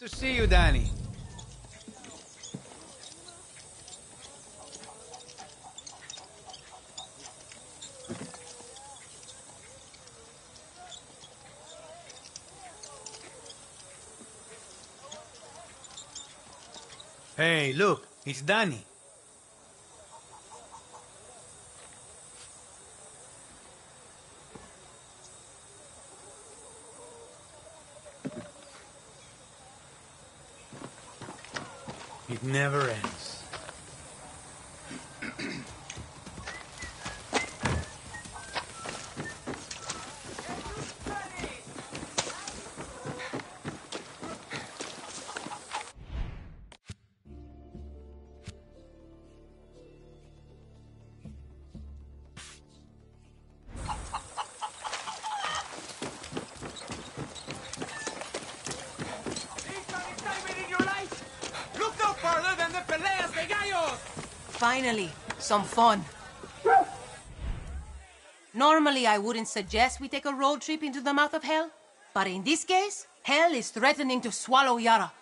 To see you, Danny. Hey, look, it's Danny. It never ends. Finally, some fun. Normally, I wouldn't suggest we take a road trip into the mouth of hell, but in this case, hell is threatening to swallow Yara.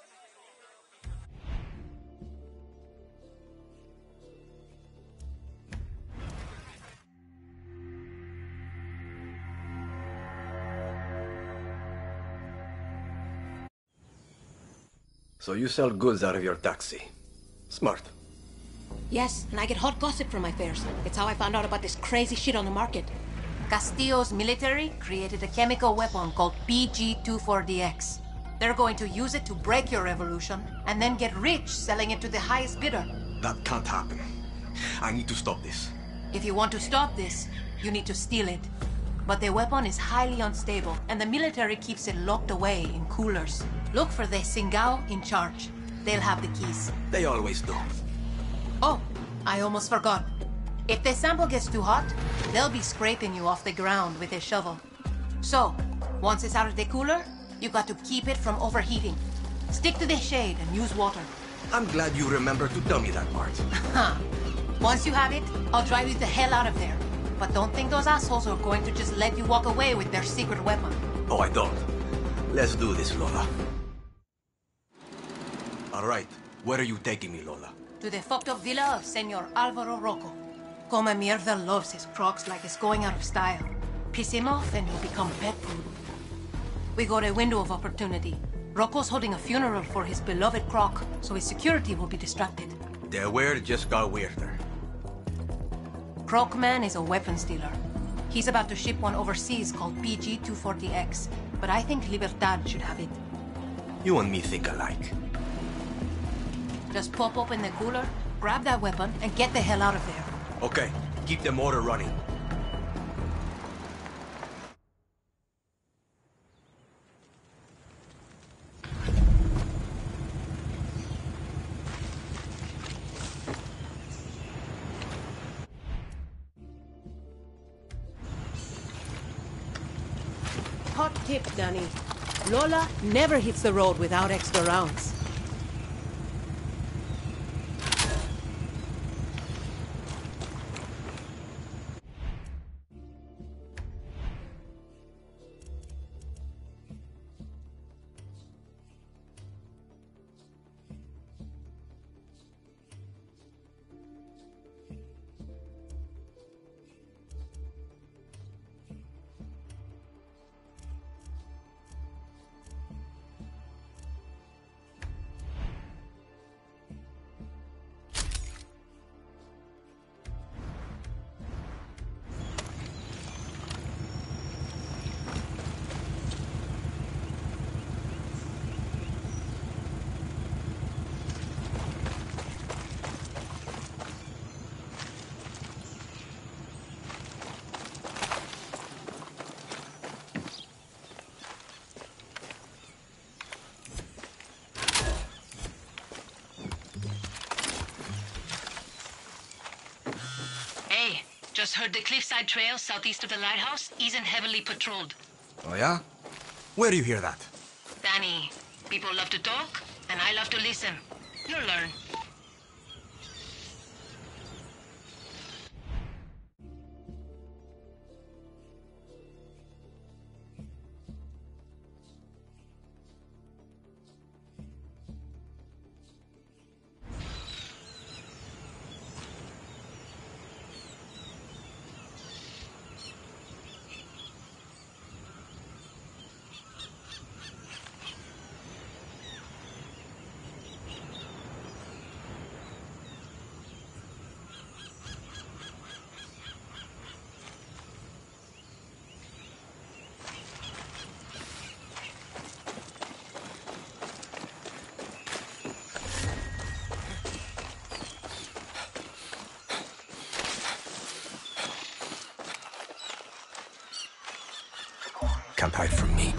So you sell goods out of your taxi. Smart. Yes, and I get hot gossip from my fares. It's how I found out about this crazy shit on the market. Castillo's military created a chemical weapon called PG-24DX. They're going to use it to break your revolution, and then get rich selling it to the highest bidder. That can't happen. I need to stop this. If you want to stop this, you need to steal it. But the weapon is highly unstable, and the military keeps it locked away in coolers. Look for the Singao in charge. They'll have the keys. They always do. Oh, I almost forgot. If the sample gets too hot, they'll be scraping you off the ground with a shovel. So, once it's out of the cooler, you got to keep it from overheating. Stick to the shade and use water. I'm glad you remembered to tell me that part. Huh. Once you have it, I'll drive you the hell out of there. But don't think those assholes are going to just let you walk away with their secret weapon. Oh, I don't. Let's do this, Lola. All right. Where are you taking me, Lola? To the fucked up villa of Senor Alvaro Rocco. Come Mierda loves his crocs like it's going out of style. Piss him off and he'll become pet food. We got a window of opportunity. Rocco's holding a funeral for his beloved croc, so his security will be distracted. The weird just got weirder. Croc Man is a weapons dealer. He's about to ship one overseas called PG-240X, but I think Libertad should have it. You and me think alike. Just pop open the cooler, grab that weapon, and get the hell out of there. Okay, keep the motor running. Hot tip, Danny. Lola never hits the road without extra rounds. Just heard the cliffside trail southeast of the lighthouse isn't heavily patrolled. Oh yeah? Where do you hear that? Danny, people love to talk, and I love to listen. You'll learn. can't hide from me.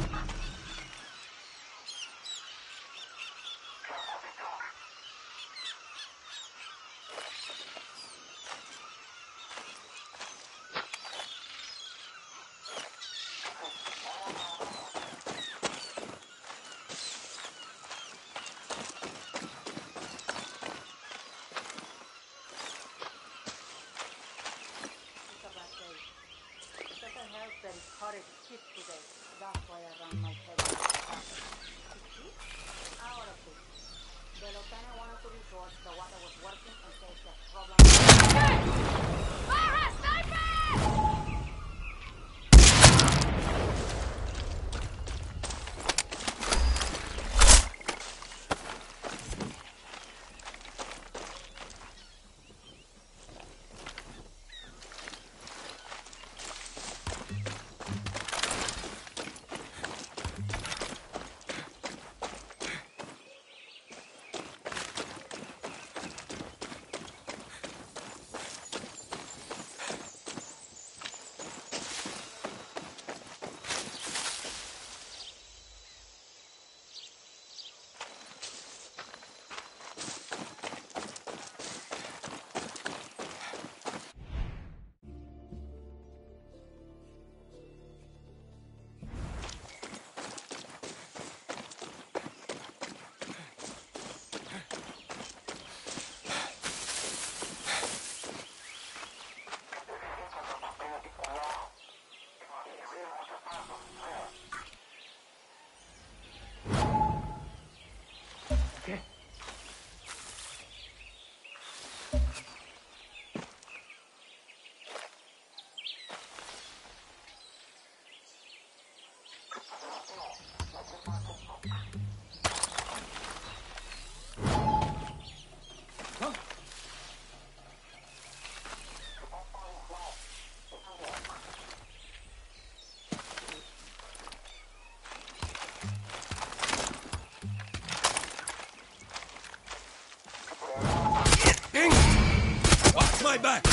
My back!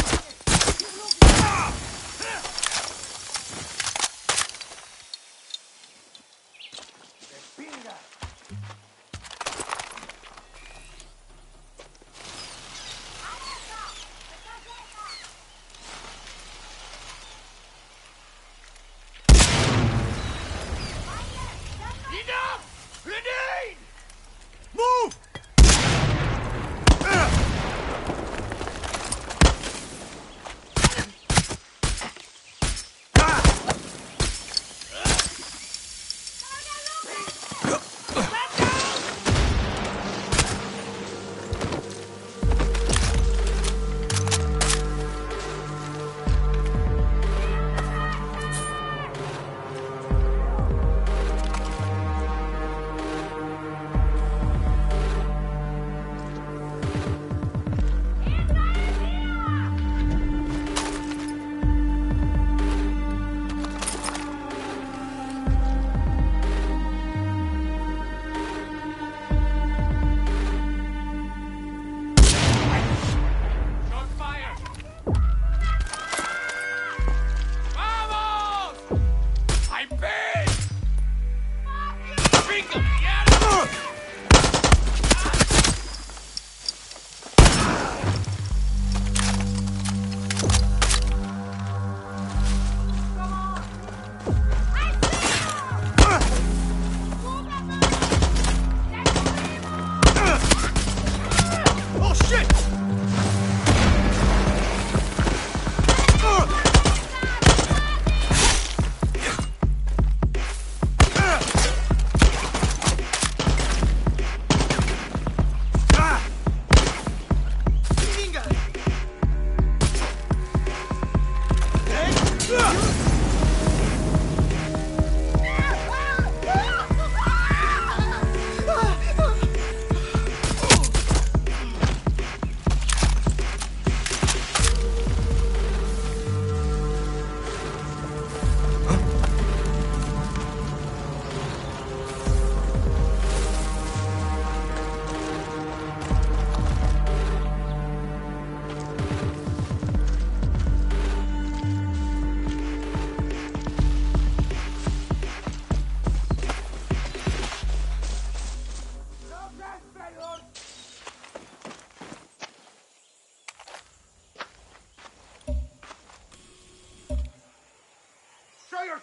Enough! Grenade! Move!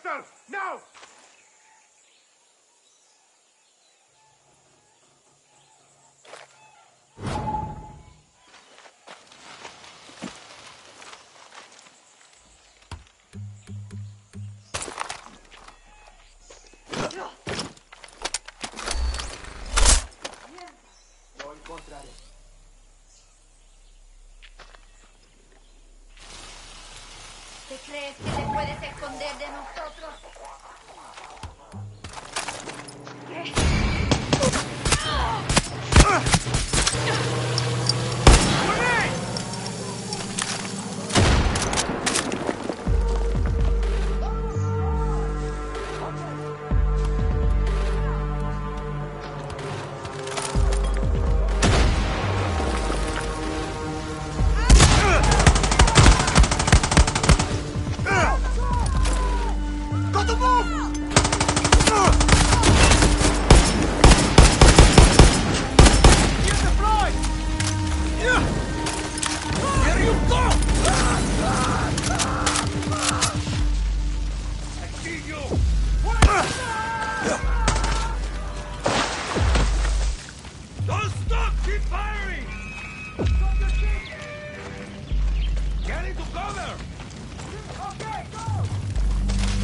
Hostile! Now! Lo encontraré. ¿Te crees que te puedes esconder de nosotros? ¿Qué? Don't stop! Keep firing! Get into cover! Okay, go!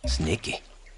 Sneaky.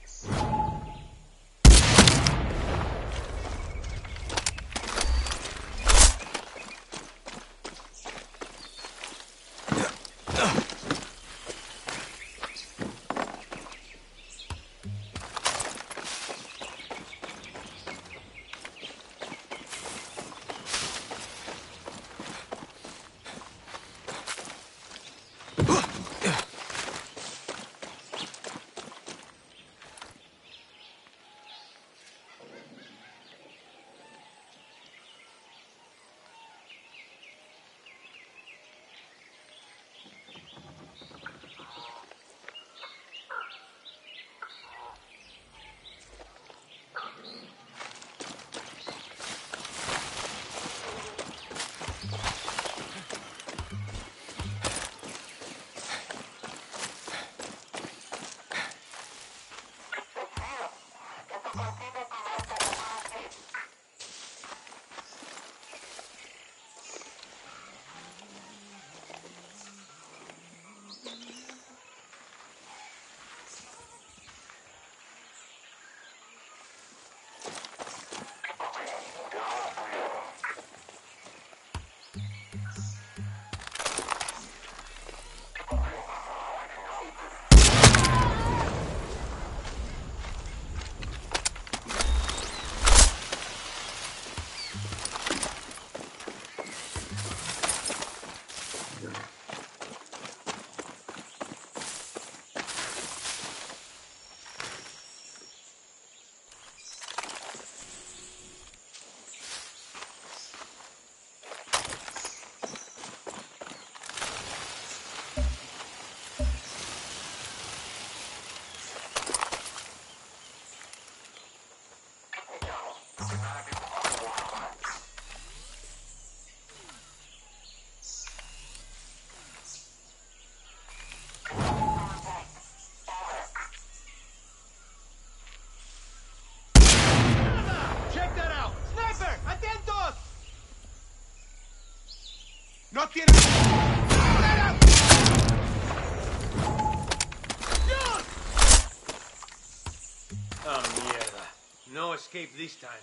¡No tiene! Oh, mierda. No escape this time.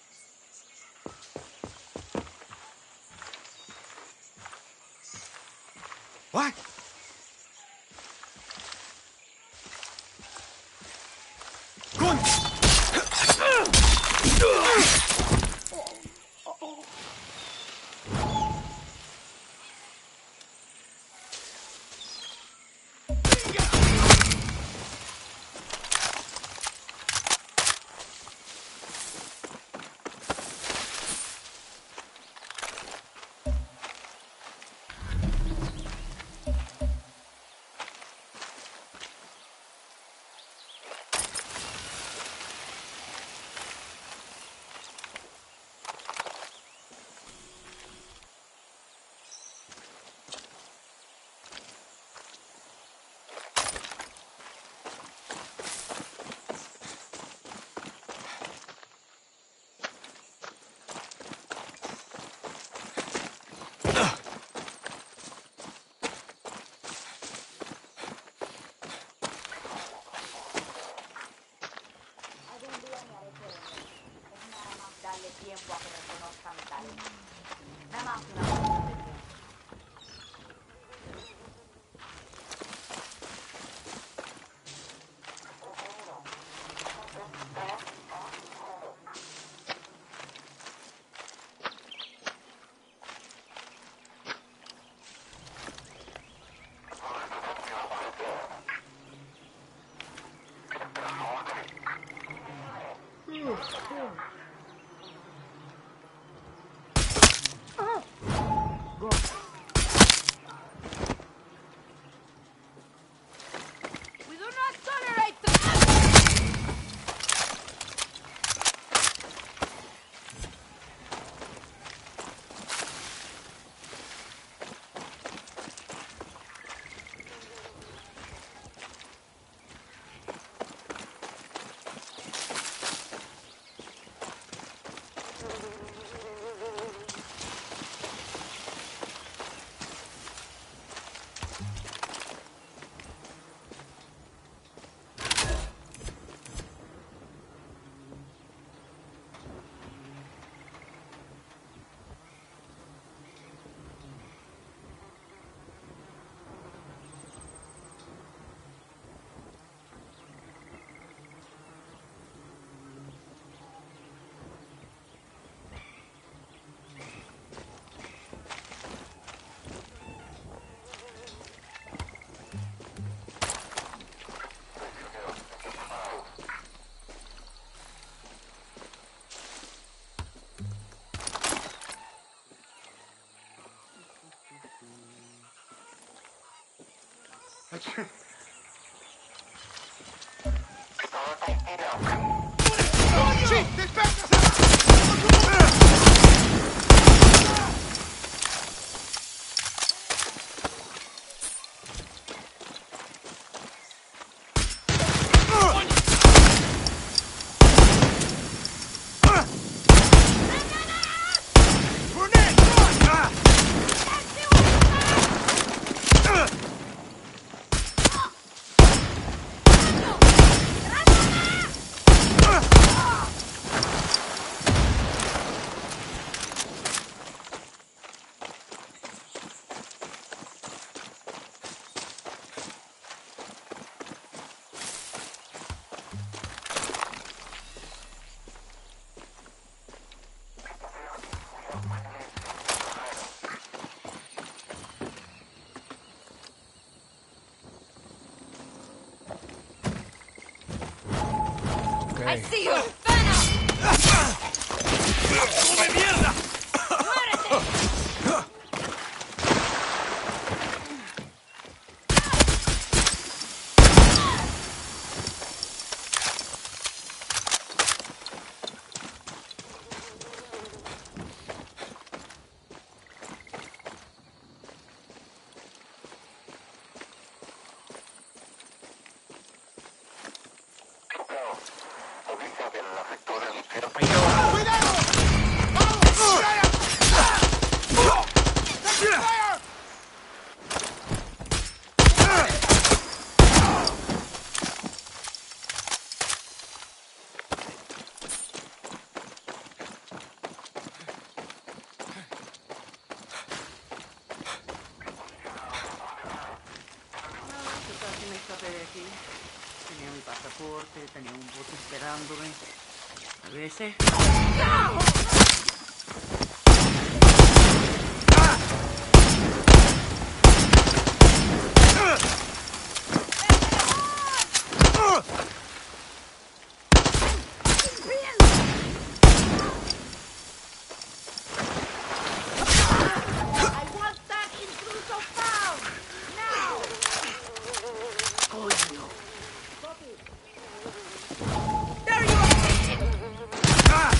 What? ¡Sí! ¡Despeja! I see your banner! ¡Come mierda! ¡Cuidado! ¡Vamos! ¡Fire! Casi me escapé de aquí. Tenía mi pasaporte, tenía un bote esperándome. A veces... I want that intruso found! Now! ¡Coño! There you are!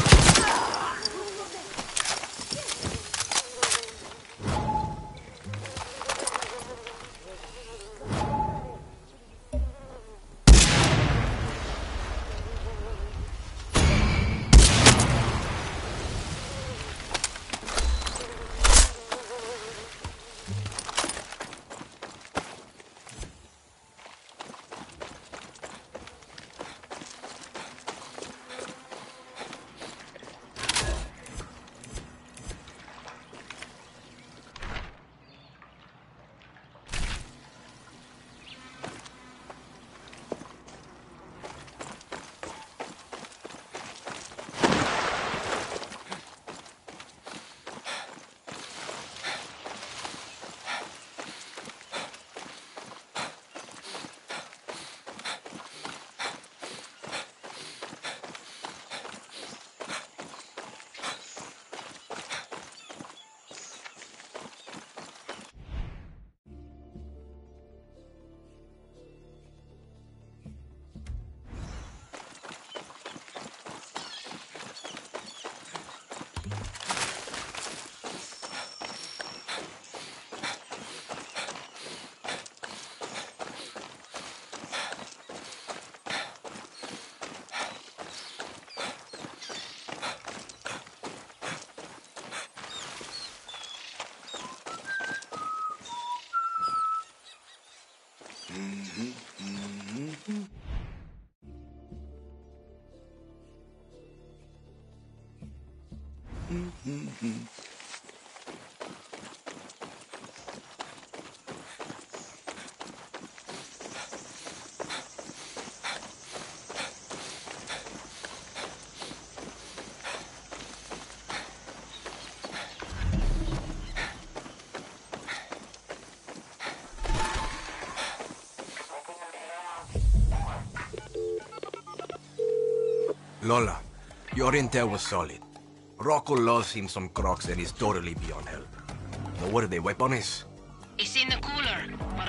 Lola, your intel was solid. Rocco loves him some crocs and he's totally beyond help. Now where the weapon is? It's in the cooler, but I'm guessing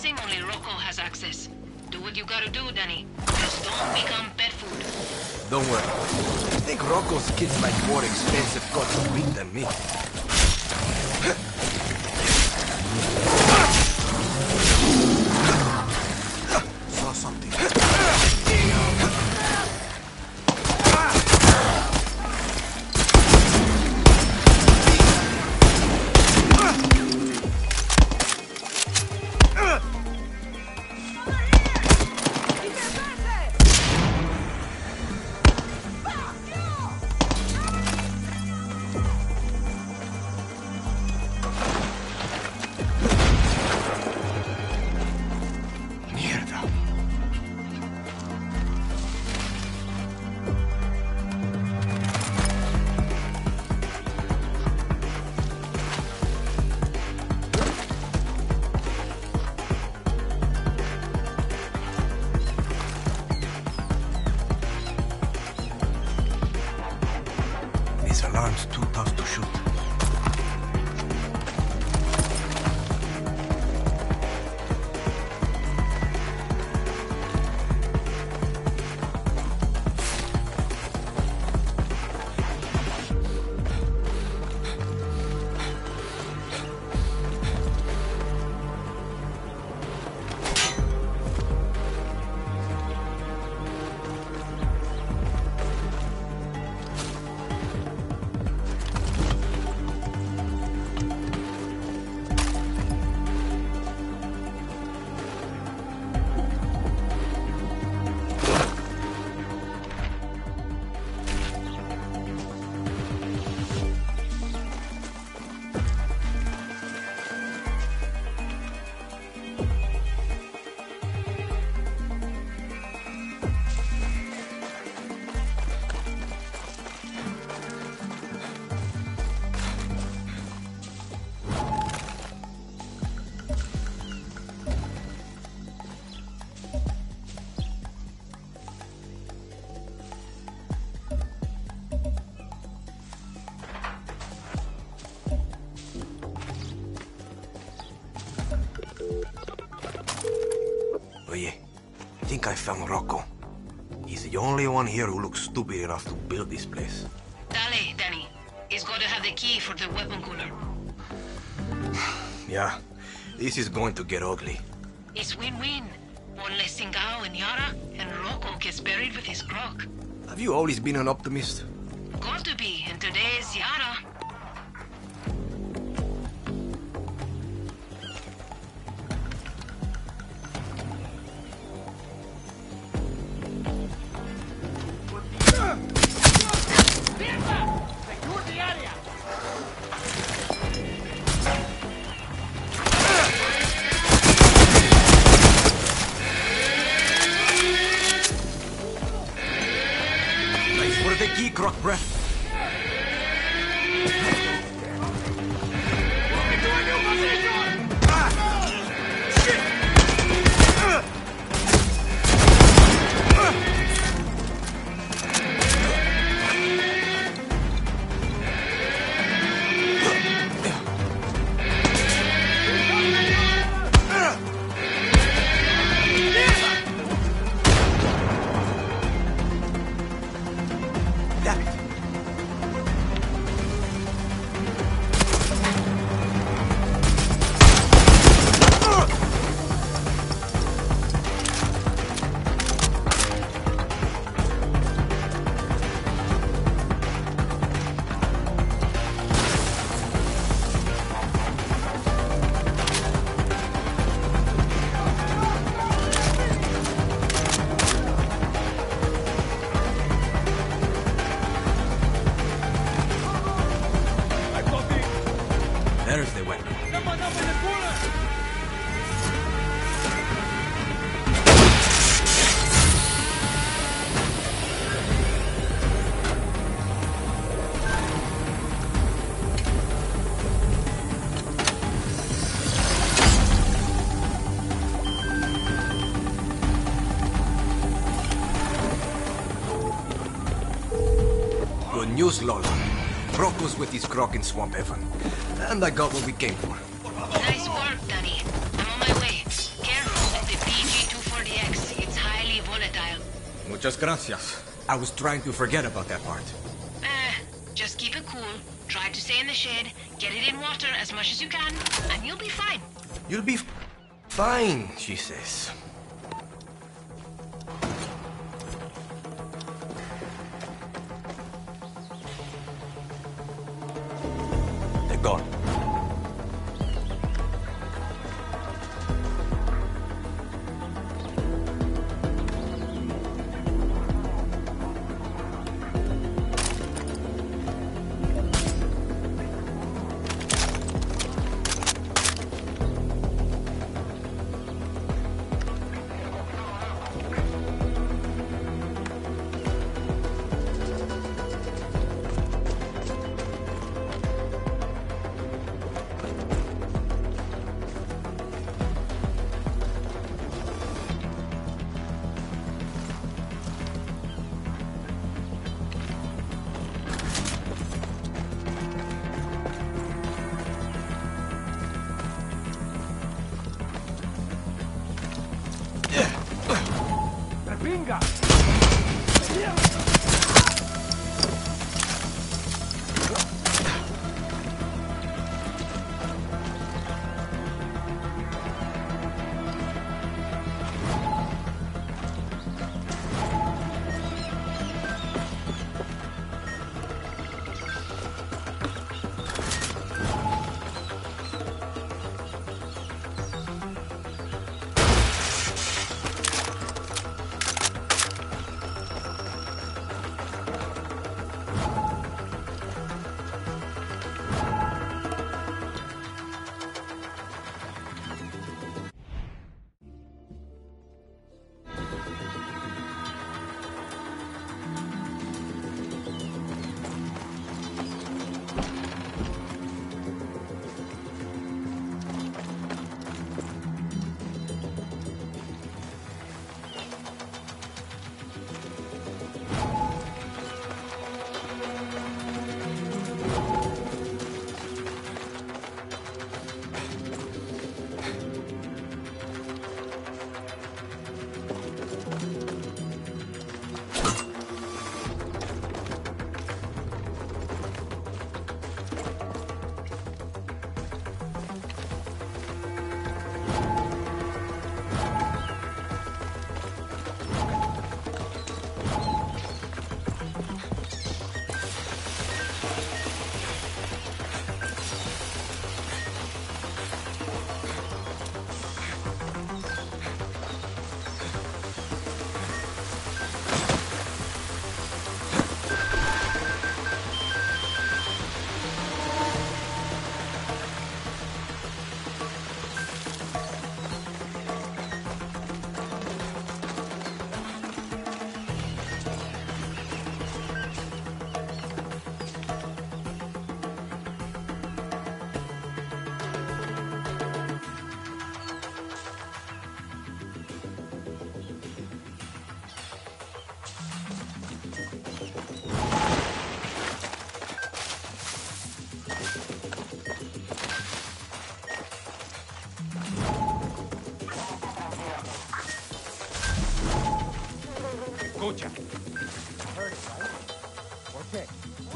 guessing only Rocco has access. Do what you gotta do, Danny. Just don't become pet food. Don't worry. I think Rocco's kids like more expensive cuts of meat than me. Saw something. This alarm's too tough to shoot. Oye, I think I found Rocco. He's the only one here who looks stupid enough to build this place. Dale, Danny. He's got to have the key for the weapon cooler. Yeah, this is going to get ugly. It's win-win. One less Singao and Yara, and Rocco gets buried with his croc. Have you always been an optimist? Got to be, and today's Yara. Secure the area! Nice for the key, croc breath. Into a new position! Damn it. There's the weapon. Someone up in the corner! Good news, Lola. Rocco's with his croc in Swamp Heaven. And I got what we came for. Nice work, Danny. I'm on my way. Careful. style. Muchas gracias. I was trying to forget about that part. Just keep it cool. Try to stay in the shade, get it in water as much as you can, and you'll be fine. You'll be fine, she says. They're gone. Venga! Escucha. Heard it, right? Okay.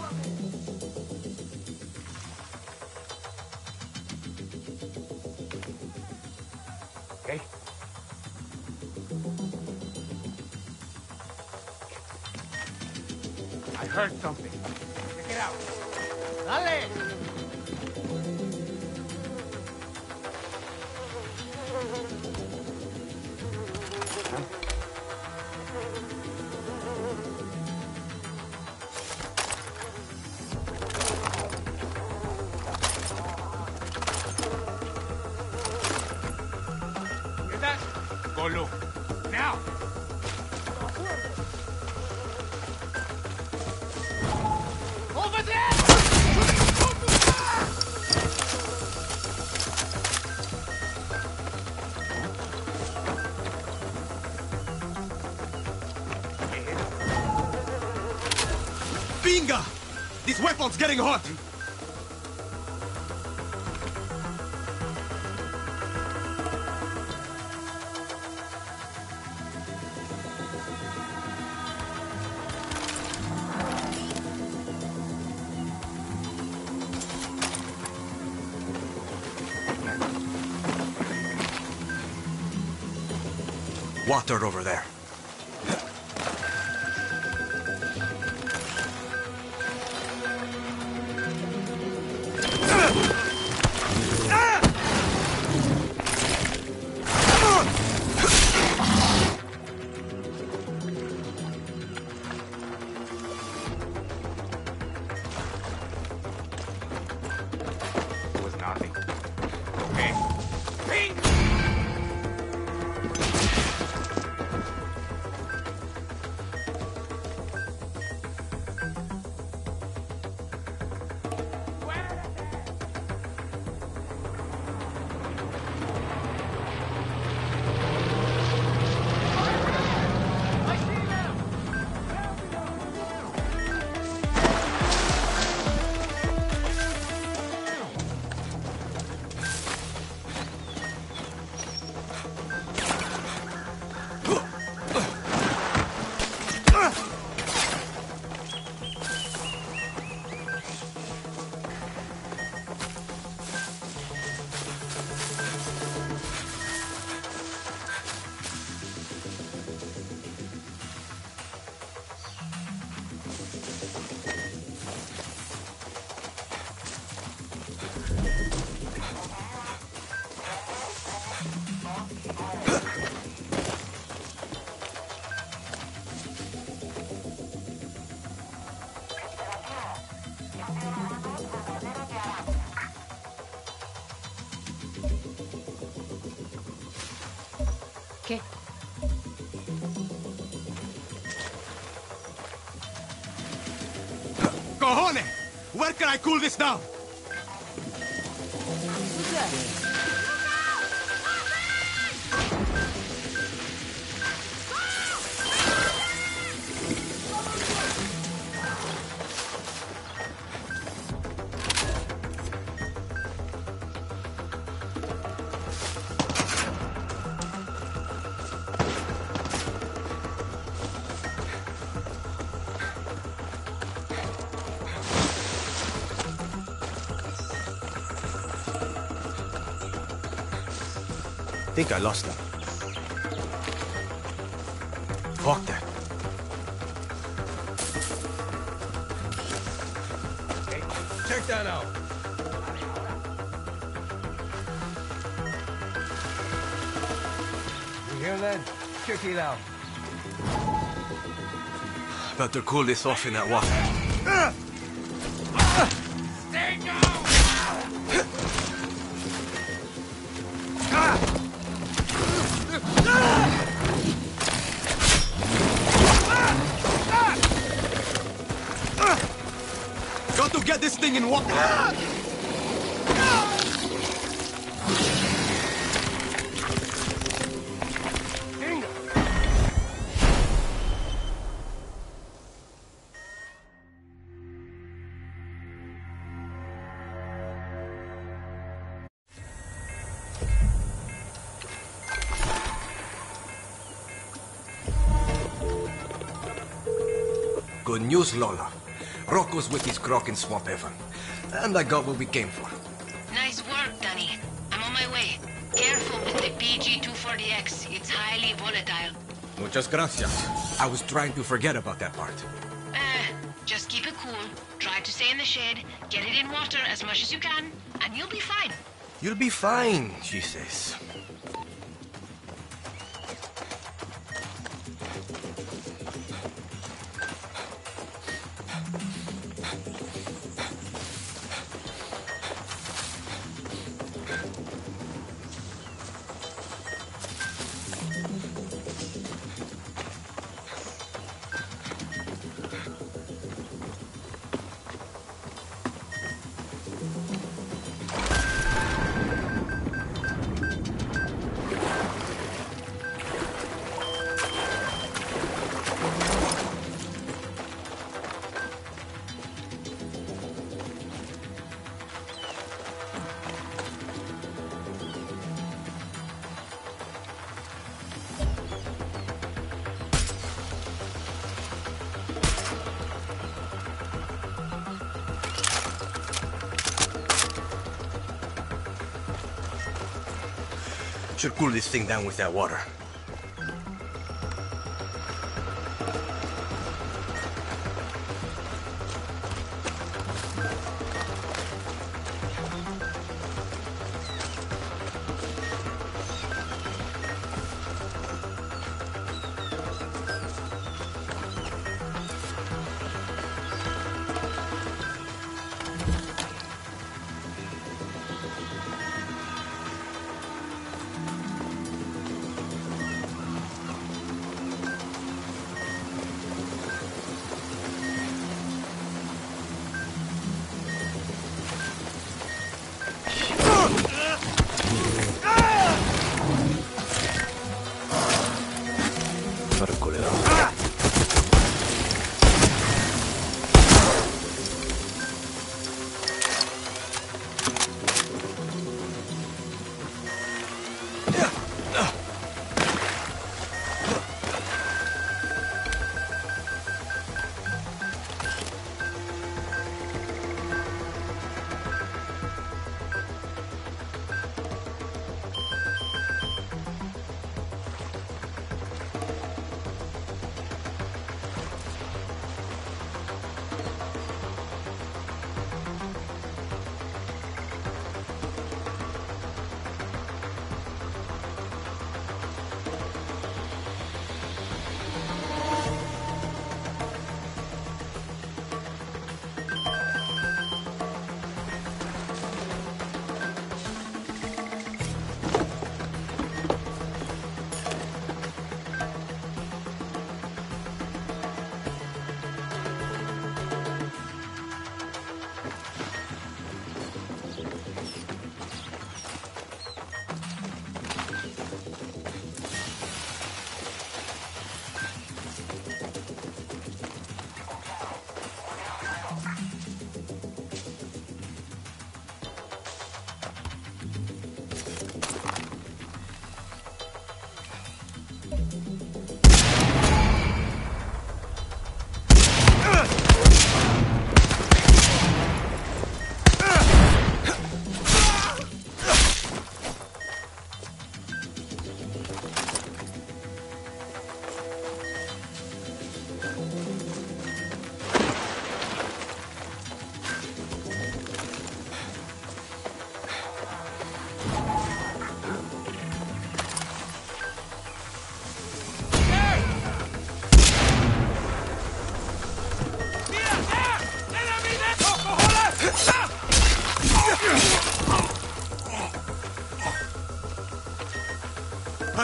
Okay. I heard something. Check it out. Dale! Get that? Go look. Now! Over there! Binga! This weapon's getting hot! Water over there. Was nothing. Okay? Ping! ¿Qué? Cojones! Where can I cool this down? I think I lost him. Fuck that. Hey, check that out. You hear that? Check it out. Better cool this off in that water. Stay down! Got to get this thing in water. Good news, Lola. Rocco's with his croc in Swamp Heaven. And I got what we came for. Nice work, Danny. I'm on my way. Careful with the PG-240X. It's highly volatile. Muchas gracias. I was trying to forget about that part. Just keep it cool. Try to stay in the shade. Get it in water as much as you can, and you'll be fine. You'll be fine, she says. Should cool this thing down with that water.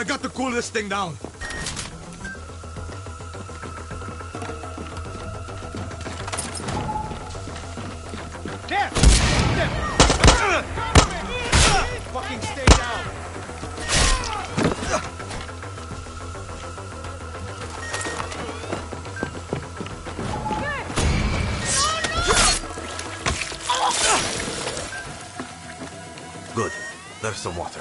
got to cool this thing down. There! There! Fucking stay down! Good. There's some water.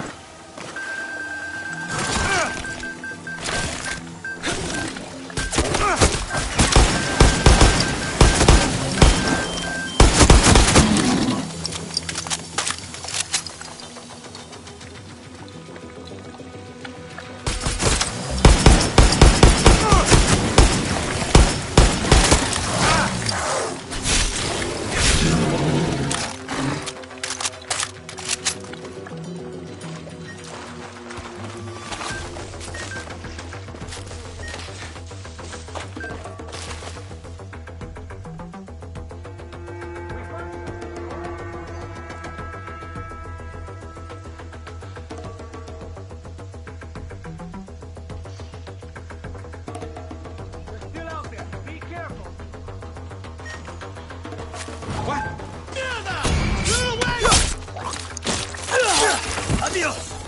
Adios!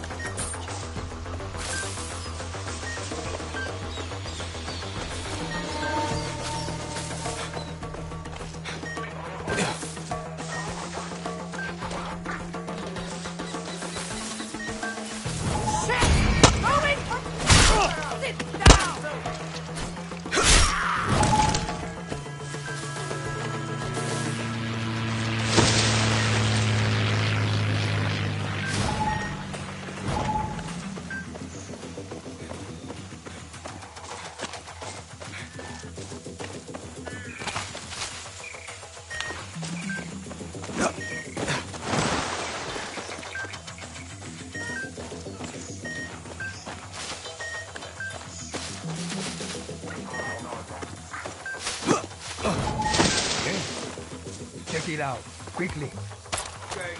Check it out, quickly. Okay.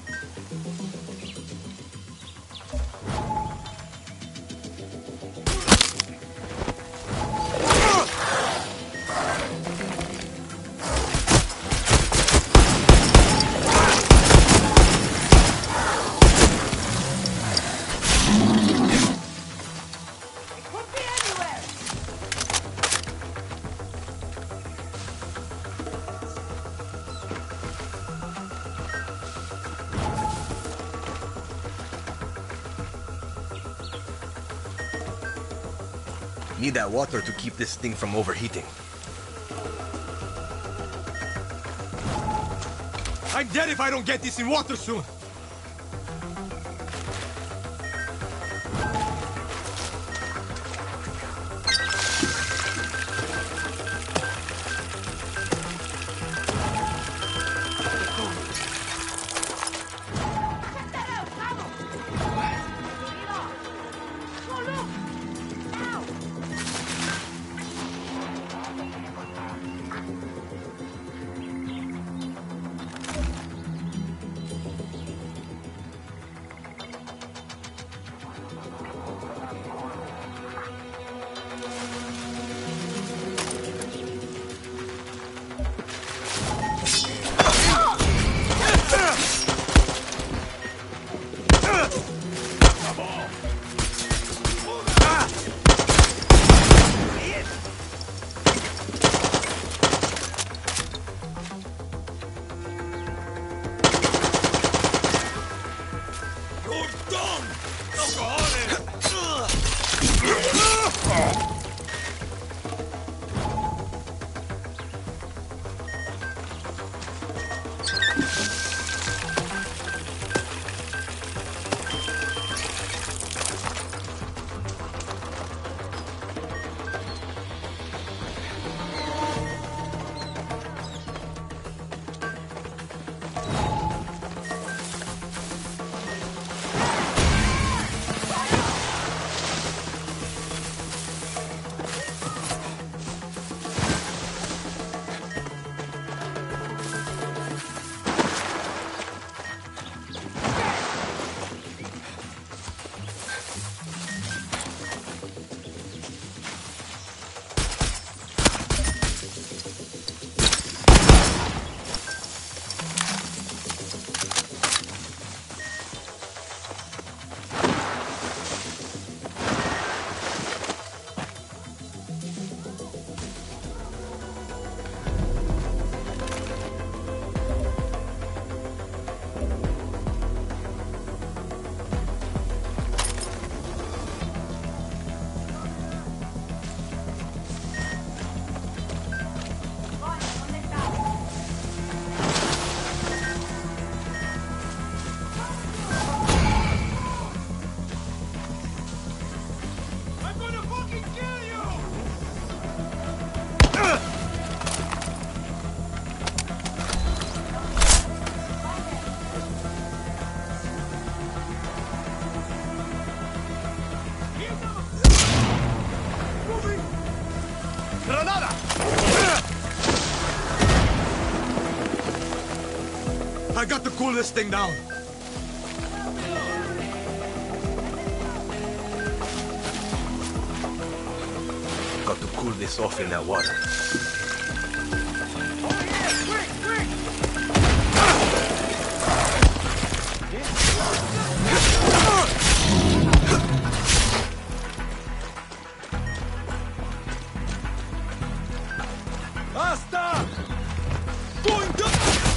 Need that water to keep this thing from overheating. I'm dead if I don't get this in water soon. Granada! I got to cool this thing down. Got to cool this off in that water. Basta! Going down!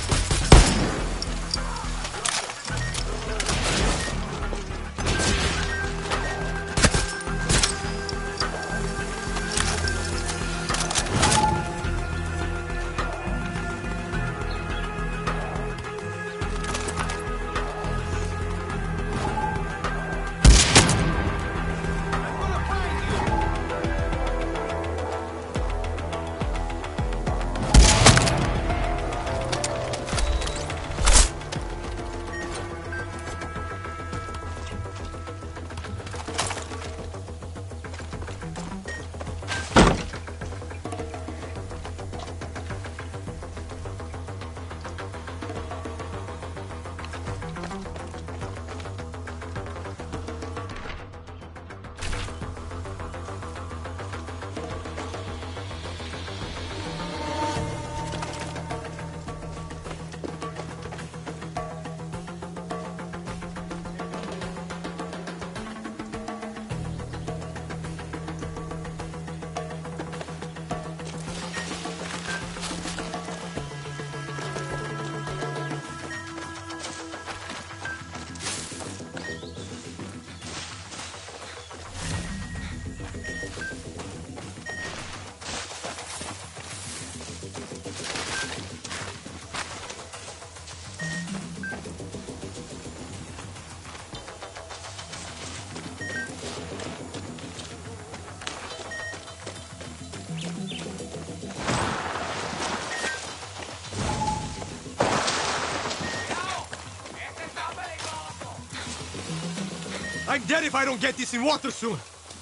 I'm dead if I don't get this in water soon.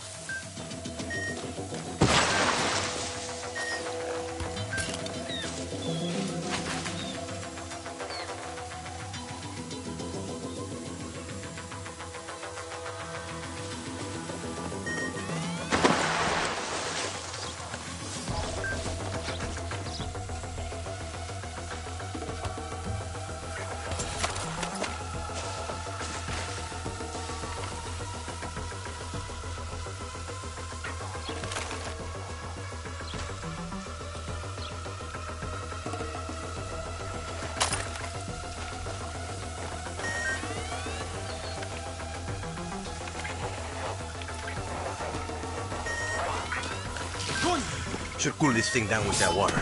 Should cool this thing down with that water.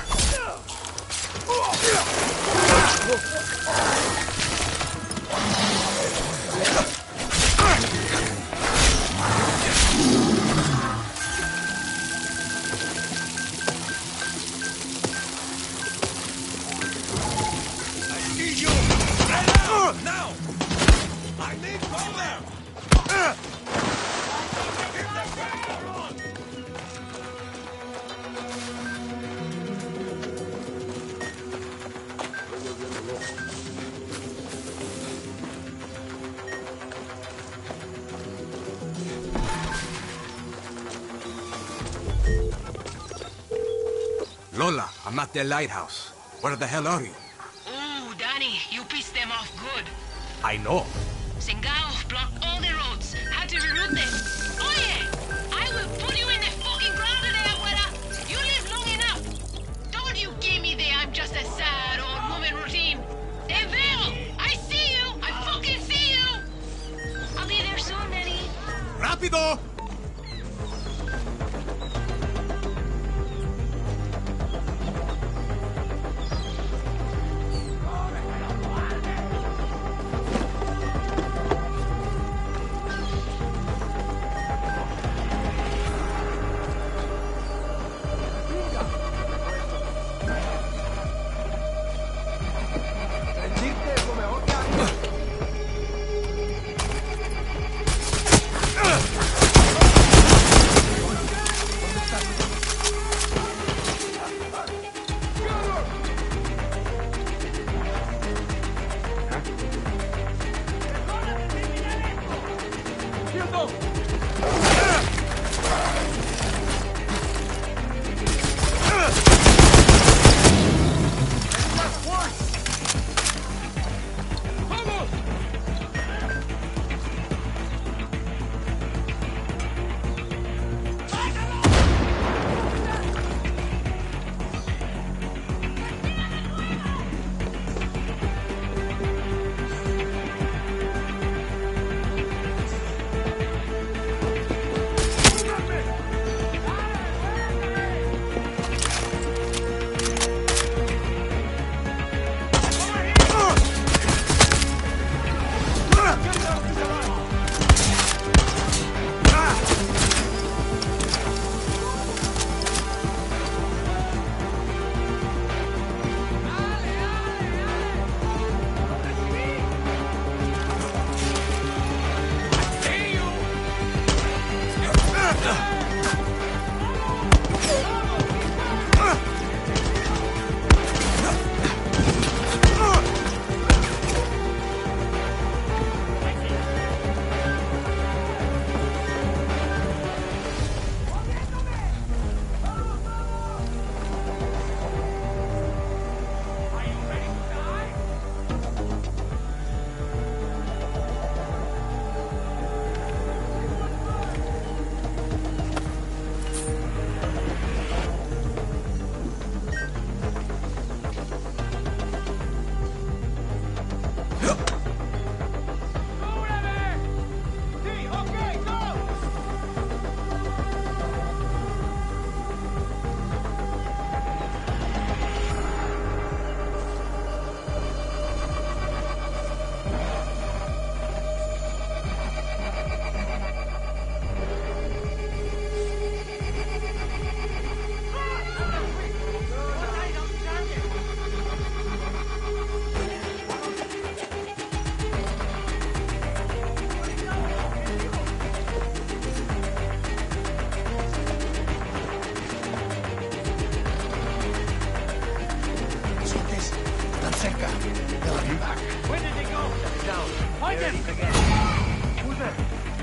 I need you! Right now! I need cover! Lola, I'm at the lighthouse. Where the hell are you? Ooh, Danny, you pissed them off good. I know. Singao blocked all the roads. Had to reroute them. Oh yeah! I will put you in the fucking ground today, abuela! You live long enough! Don't you give me the I'm just a sad old woman routine! Te veo! I see you! I fucking see you! I'll be there soon, Danny. Rápido! Secca. They'll be back. Where did they go? Down. Find There him! it is again. Who's there?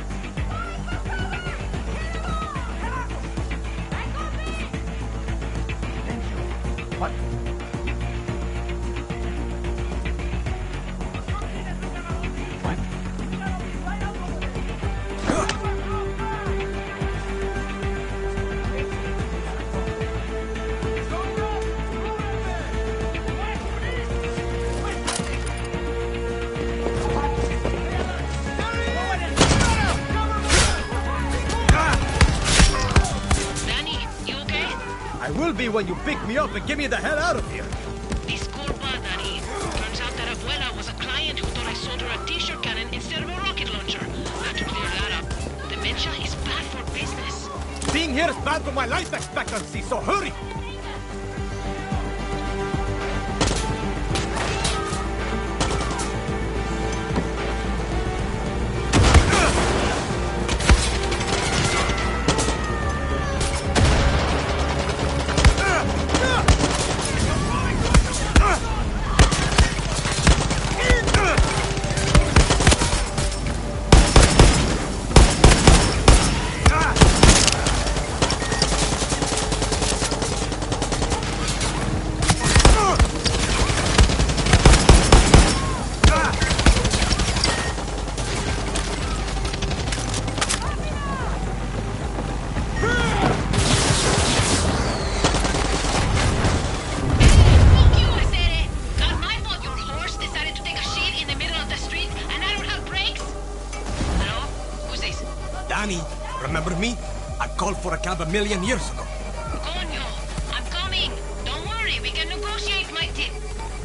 What? Danny, you okay? I will be when you pick me up and get me the hell out of here. Disculpa, Danny. Turns out that Abuela was a client who thought I sold her a t-shirt cannon instead of a rocket launcher. Have to clear that up. Dementia is bad for business. Being here is bad for my life expectancy, so hurry! Fuck you, I said it! Not my fault your horse decided to take a shit in the middle of the street and I don't have brakes! Hello? Who's this? Danny, remember me? I called for a cab a million years ago. Coño! I'm coming! Don't worry, we can negotiate my tip.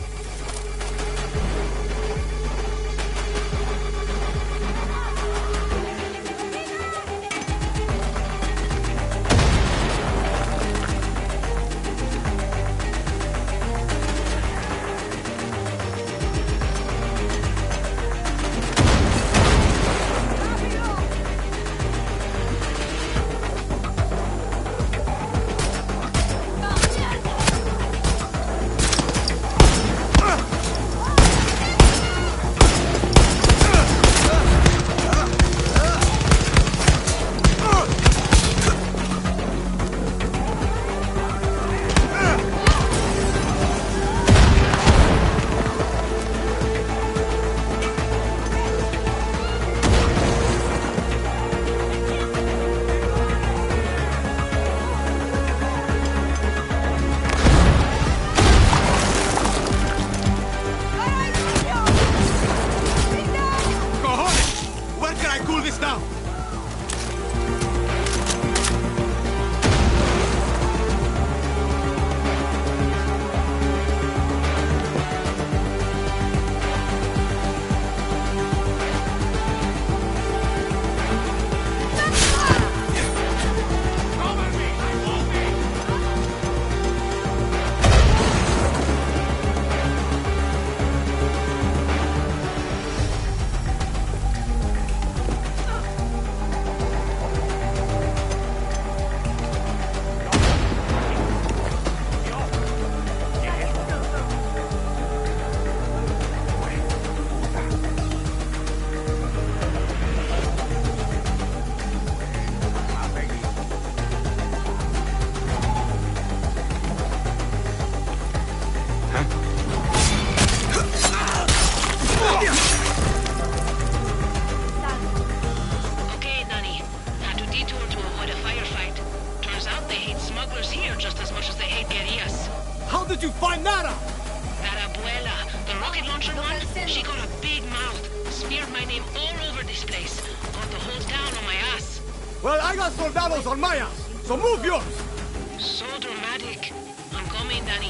Cojones! Where can I cool this down? Okay, Danny. Had to detour to avoid a firefight. Turns out they hate smugglers here just as much as they hate guerrillas. How did you find that out? That Abuela, the rocket launcher one, she got a big mouth. Smeared my name all over this place. Got the whole town on my ass. Well, I got soldados on my ass, so move yours! So dramatic. I'm coming, Danny.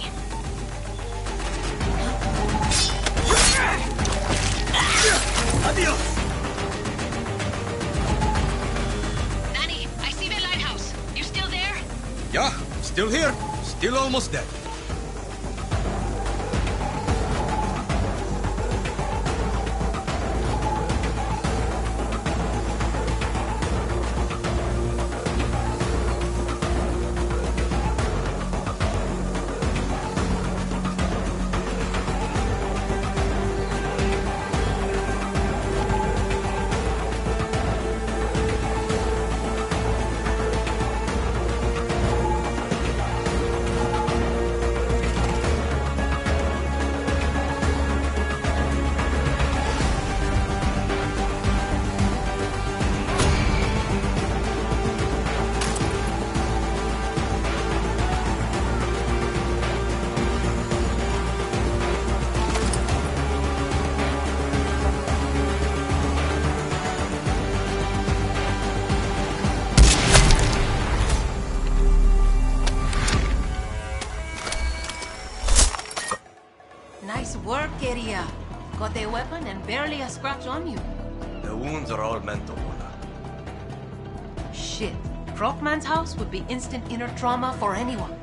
Adios! Danny, I see the lighthouse. You still there? Yeah, still here. Still almost dead. Nice work, Iria. Got a weapon and barely a scratch on you. The wounds are all mental, Mona. Shit. Krokman's house would be instant inner trauma for anyone.